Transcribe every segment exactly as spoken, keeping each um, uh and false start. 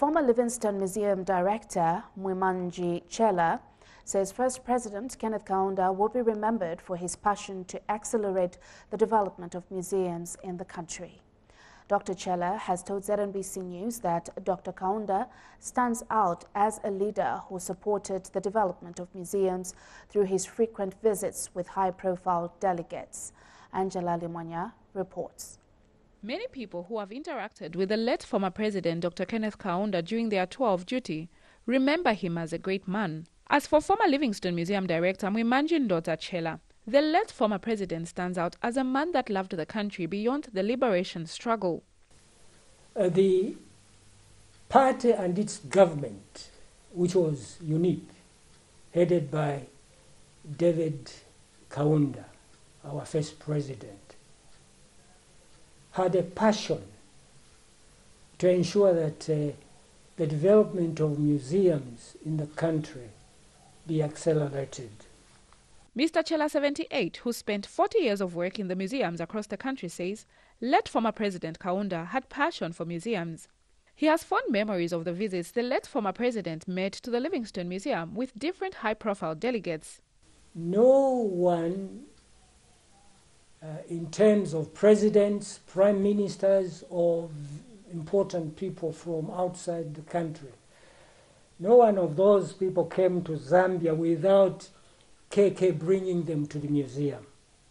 Former Livingstone Museum Director Mwimanji Chela says First President Kenneth Kaunda will be remembered for his passion to accelerate the development of museums in the country. Doctor Chela has told Z N B C News that Doctor Kaunda stands out as a leader who supported the development of museums through his frequent visits with high-profile delegates. Angela Limwanya reports. Many people who have interacted with the late former President Doctor Kenneth Kaunda during their tour of duty remember him as a great man. As for former Livingstone Museum Director Mwimanji Doctor Chela, the late former president stands out as a man that loved the country beyond the liberation struggle. Uh, the party and its government, which was unique, headed by David Kaunda, our first president, had a passion to ensure that uh, the development of museums in the country be accelerated. Mister Chela, seventy-eight, who spent forty years of work in the museums across the country, says late former President Kaunda had passion for museums. He has fond memories of the visits the late former president made to the Livingstone Museum with different high-profile delegates. No one, uh, in terms of presidents, prime ministers, or important people from outside the country, no one of those people came to Zambia without K K bringing them to the museum.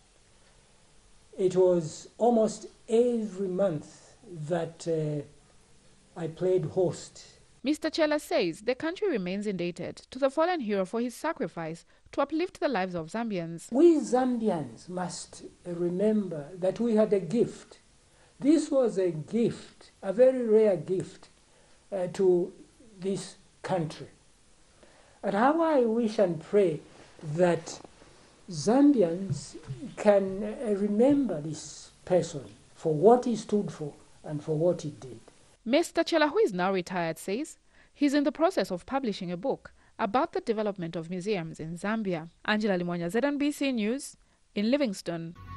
It was almost every month that uh, I played host. Mister Chela says the country remains indebted to the fallen hero for his sacrifice to uplift the lives of Zambians. We Zambians must remember that we had a gift. This was a gift, a very rare gift uh, to this country. And how I wish and pray that Zambians can uh, remember this person for what he stood for and for what he did. Mister Chela, who is now retired, says he's in the process of publishing a book about the development of museums in Zambia. Angela Limwanya, Z N B C News, in Livingstone.